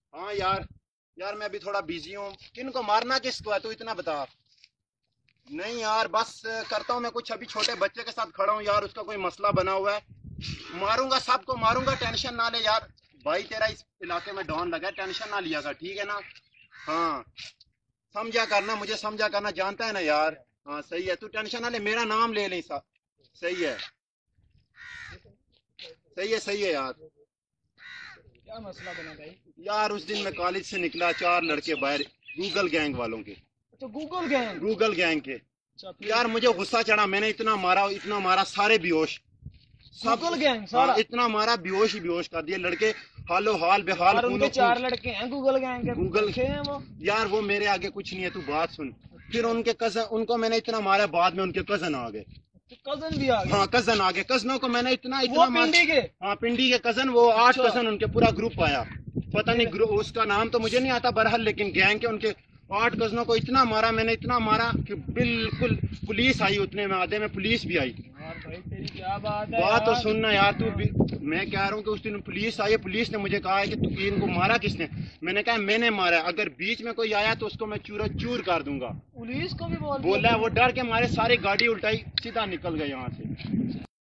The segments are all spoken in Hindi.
हाँ यार, यार मैं अभी थोड़ा बिजी हूँ। किनको मारना किसको है तू इतना बता। नहीं यार बस करता हूँ मैं कुछ, अभी छोटे बच्चे के साथ खड़ा हूँ यार, उसका कोई मसला बना हुआ है। मारूंगा, सबको मारूंगा, टेंशन ना ले यार। भाई तेरा इस इलाके में डॉन लगा है, टेंशन ना लिया कर, ठीक है ना। हाँ, समझा करना, मुझे समझा करना, जानता है ना यार। हाँ सही है, तू टेंशन ना ले, मेरा नाम ले ले सा। सही है, सही है, सही है यार। क्या मसला बना भाई? यार उस दिन मैं कॉलेज से निकला, चार लड़के बाहर, गूगल गैंग वालों के। तो गूगल गैंग। गूगल गैंग के। अच्छा, फिर? यार मुझे गुस्सा चढ़ा, मैंने इतना मारा, सारे बेहोश। सब गूगल गैंग हाँ, सारा? इतना मारा, बेहोश ही बेहोश कर दिए लड़के। हालो हाल बेहाल, यार उनके खूनो चार खून। लड़के हैं गूगल गैंग के, गूगल देखे हैं वो? यार वो मेरे आगे कुछ नहीं है, तू बात सुन। फिर उनके कजन, उनको मैंने इतना मारा, बाद में उनके कजन आ गए। तो कजन भी आ गए? हाँ कजन आ गए, कजनों को मैंने इतना वो इतना पिंडी के? हाँ पिंडी के कजन, वो 8 अच्छा। कजन, उनके पूरा ग्रुप आया। पता नहीं ग्रुप, उसका नाम तो मुझे नहीं आता बहरहाल, लेकिन गैंग के उनके 8 कजनों को इतना मारा मैंने, इतना मारा कि बिल्कुल पुलिस आई, उतने में आधे में पुलिस भी आई। यार भाई तेरी क्या बात है बात तो यार? सुनना यार तू भी। मैं कह रहा हूँ कि उस दिन पुलिस आई, पुलिस ने मुझे कहा है कि तू इनको मारा किसने। मैंने कहा मैंने मारा है, अगर बीच में कोई आया तो उसको मैं चूर चूर कर दूंगा। पुलिस को भी बोला है, वो डर के मारे सारी गाड़ी उल्टाई, सीधा निकल गए यहाँ से।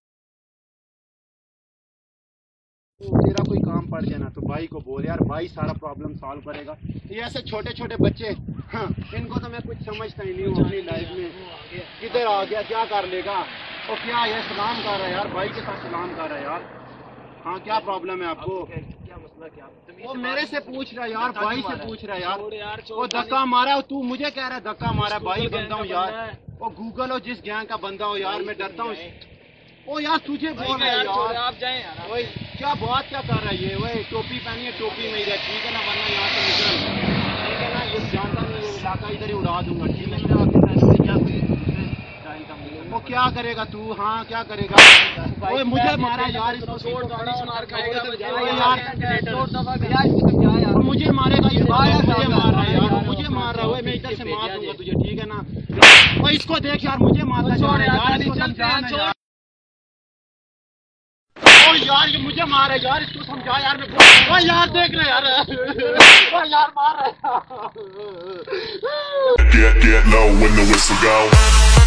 तो तेरा कोई काम पड़ जाए ना तो भाई को बोल यार, भाई सारा प्रॉब्लम सॉल्व करेगा। ये ऐसे छोटे छोटे बच्चे, हाँ इनको तो मैं कुछ समझता ही नहीं हूँ अपनी लाइफ में। किधर आ गया, क्या कर लेगा। और क्या ये सलाम कर रहा है यार, भाई के साथ सलाम कर रहा है यार। हाँ क्या प्रॉब्लम है आपको? क्या मसला क्या? वो मेरे से पूछ रहा है यार, भाई से पूछ रहा है यार। छोड़ यार, छोड़। वो धक्का मारा है, तू मुझे कह रहा है धक्का मारा है, भाई गूगल बंदा हूँ गैंग का यार। बंदा है। वो गूगल हो जिस गैंग का बंदा हो यार, मैं डरता हूँ। ओ यार तुझे बोल रहा है यार छोड़, यार। आप जाएं यार। वही क्या बात क्या कर रहा है ये, वही टोपी पहनी है, टोपी में ही रह, ठीक है ना, वरना यहाँ से निकल, ठीक है ना। ये जानता नहीं, ये इलाका इधर ही उड़ा दूंगा, ठीक है ना। वो क्या करेगा तू, हाँ क्या करेगा। ओए मुझे मारा यार, इसको छोड़, गाड़ी से मार खाएगा यार। छोड़ दफा यार। वो मुझे मारेगा, ये मुझे मार रहा है यार, वो मुझे मार रहा है। मैं इधर से मार दूंगा तुझे, ठीक है ना। वो इसको देख यार, मुझे मारता जा रहा है यार, इसको समझा ना यार। ओ यार ये मुझे मार है यार, इसको समझा यार। मैं ओ यार देख रहे यार, ओ यार मार रहा है। Get low when the whistle go.